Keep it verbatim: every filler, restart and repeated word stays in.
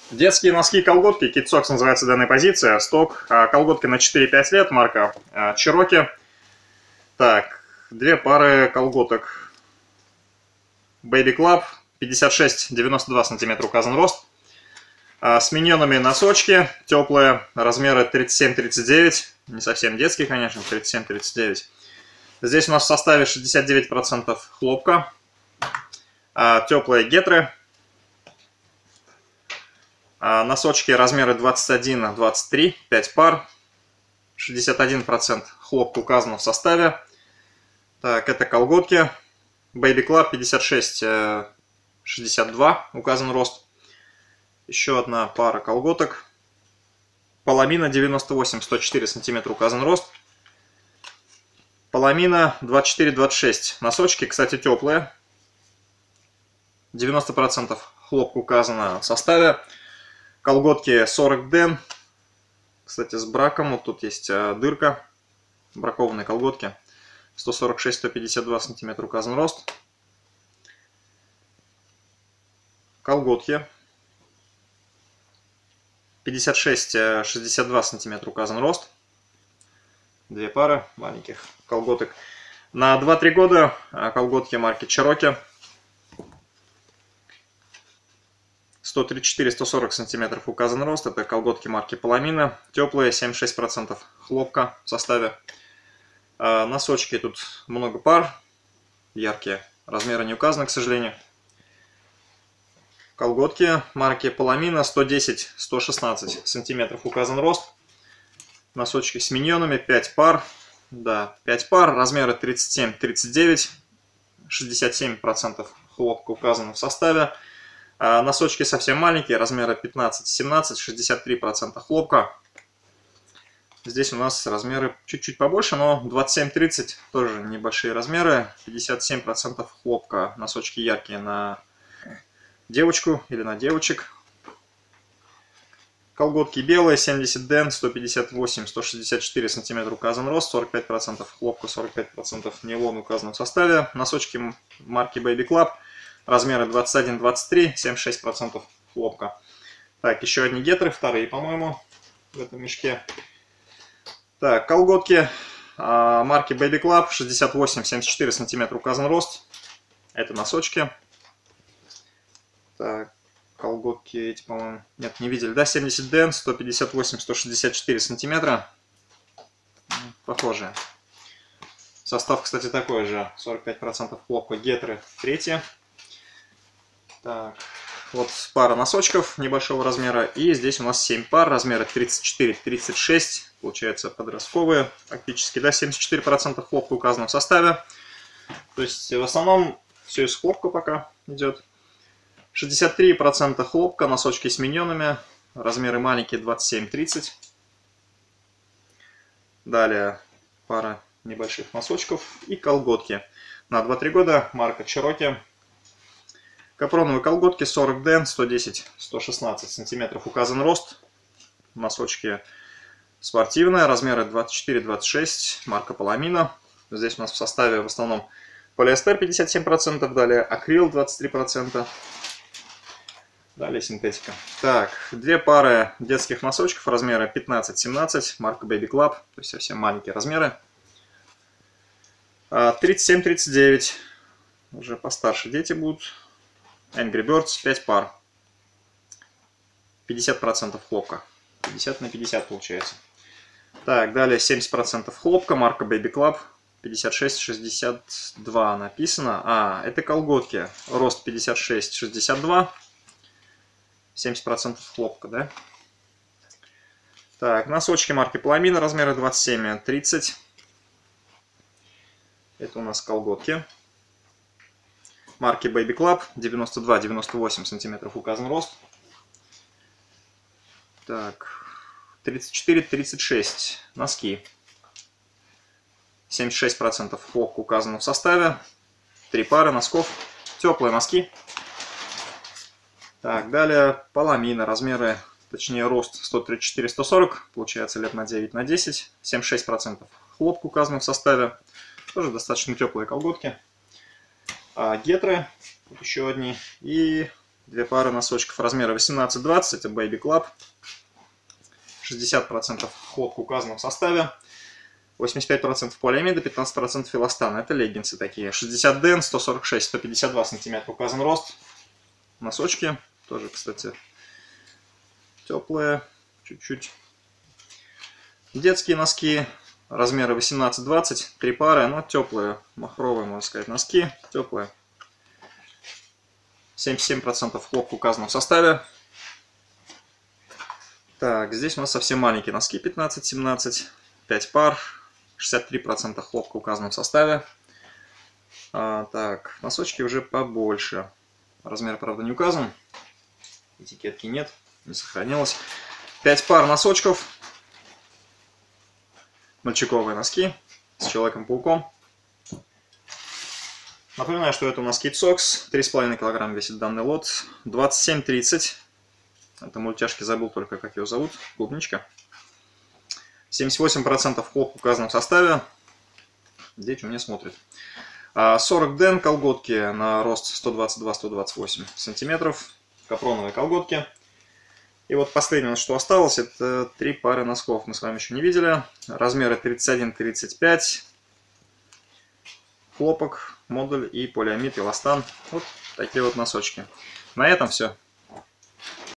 Детские носки, колготки, Kid Socks называется данная позиция, сток, колготки на четыре-пять лет, марка Cherokee. Так, две пары колготок Baby Club, пятьдесят шесть девяносто два сантиметра указан рост. С миньонами носочки, теплые, размеры тридцать семь тридцать девять, не совсем детские, конечно, тридцать семь тридцать девять. Здесь у нас в составе шестьдесят девять процентов хлопка, теплые гетры. Носочки размеры двадцать один двадцать три, пять пар, шестьдесят один процент хлопка указано в составе. Так, это колготки Baby Club пятьдесят шесть шестьдесят два, указан рост. Еще одна пара колготок Palomino девяносто восемь сто четыре сантиметра, указан рост. Palomino двадцать четыре двадцать шесть, носочки, кстати, теплые, девяносто процентов хлопка указано в составе. Колготки сорок ден, кстати, с браком, вот тут есть дырка, бракованные колготки, сто сорок шесть сто пятьдесят два сантиметра указан рост. Колготки пятьдесят шесть шестьдесят два сантиметра указан рост. Две пары маленьких колготок. На два-три года колготки марки Cherokee. сто тридцать четыре сто сорок сантиметров указан рост. Это колготки марки Palomino. Теплые, семьдесят шесть процентов хлопка в составе. Носочки тут много пар. Яркие. Размеры не указаны, к сожалению. Колготки марки Palomino сто десять сто шестнадцать сантиметров указан рост. Носочки с миньонами, пять пар. Да, пять пар. Размеры тридцать семь тридцать девять. шестьдесят семь процентов хлопка указано в составе. Носочки совсем маленькие, размеры пятнадцать семнадцать, шестьдесят три процента хлопка. Здесь у нас размеры чуть-чуть побольше, но двадцать семь тридцать тоже небольшие размеры. пятьдесят семь процентов хлопка, носочки яркие на девочку или на девочек. Колготки белые, семьдесят ден, сто пятьдесят восемь сто шестьдесят четыре сантиметра указан рост, сорок пять процентов хлопка, сорок пять процентов нейлон указано в составе. Носочки марки Baby Club. Размеры двадцать один двадцать три, семьдесят шесть процентов хлопка. Так, еще одни гетры, вторые, по-моему, в этом мешке. Так, колготки а, марки Baby Club, шестьдесят восемь семьдесят четыре сантиметра указан рост. Это носочки. Так, колготки эти, по-моему, нет, не видели, да? семьдесят ден, сто пятьдесят восемь сто шестьдесят четыре сантиметра. Похожие. Состав, кстати, такой же, сорок пять процентов хлопка, гетры, третьи. Так, вот пара носочков небольшого размера. И здесь у нас семь пар, размеры тридцать четыре тридцать шесть. Получается подростковые практически, да, семьдесят четыре процента хлопка указано в составе. То есть в основном все из хлопка пока идет. шестьдесят три процента хлопка, носочки с миньонами. Размеры маленькие, двадцать семь тридцать. Далее пара небольших носочков и колготки. На два-три года марка Cherokee. Капроновые колготки сорок ден, сто десять сто шестнадцать сантиметров указан рост. Носочки спортивные, размеры двадцать четыре двадцать шесть, марка Palomino. Здесь у нас в составе в основном полиэстер пятьдесят семь процентов, далее акрил двадцать три процента, далее синтетика. Так, две пары детских носочков, размеры пятнадцать семнадцать, марка Baby Club, то есть совсем маленькие размеры. тридцать семь тридцать девять, уже постарше дети будут. Angry Birds, пять пар, пятьдесят процентов хлопка, пятьдесят на пятьдесят получается. Так, далее семьдесят процентов хлопка, марка Baby Club, пятьдесят шесть шестьдесят два написано. А, это колготки, рост пятьдесят шесть шестьдесят два, семьдесят процентов хлопка, да? Так, носочки марки Palomino, размеры двадцать семь тридцать. Это у нас колготки марки Baby Club, девяносто два девяносто восемь сантиметров указан рост. Так, тридцать четыре тридцать шесть носки, семьдесят шесть процентов хлопка указано в составе. Три пары носков, теплые носки. Так, далее Palomino, размеры, точнее рост сто тридцать четыре сто сорок, получается лет на девять на десять, семьдесят шесть процентов хлопка указано в составе. Тоже достаточно теплые колготки. А, гетры, еще одни. И Две пары носочков размера восемнадцать двадцать, это Baby Club. шестьдесят процентов хлопка указано в составе. восемьдесят пять процентов полиамида, пятнадцать процентов эластана. Это леггинсы такие. шестьдесят дэн, сто сорок шесть — сто пятьдесят два сантиметра указан рост. Носочки тоже, кстати, теплые, чуть-чуть. Детские носки размера восемнадцать двадцать, три пары, но теплые, махровые, можно сказать, носки, теплые. семьдесят семь процентов хлопка указано в составе. Так, здесь у нас совсем маленькие носки, пятнадцать семнадцать, пять пар, шестьдесят три процента хлопка указано в составе. А, так, носочки уже побольше. Размер, правда, не указан. Этикетки нет, не сохранилось. пять пар носочков. Мальчиковые носки с Человеком-пауком. Напоминаю, что это у нас Kid Socks. три с половиной килограмма весит данный лот. двадцать семь тридцать. Это мультяшки, забыл только, как его зовут. Клубничка. семьдесят восемь процентов хлопка указано в составе. Дети у меня смотрят. сорок дэн колготки на рост сто двадцать два — сто двадцать восемь сантиметров. Капроновые колготки. И вот последнее, что осталось, это три пары носков. Мы с вами еще не видели. Размеры тридцать один тридцать пять. Хлопок, модуль и полиамид, эластан. Вот такие вот носочки. На этом все.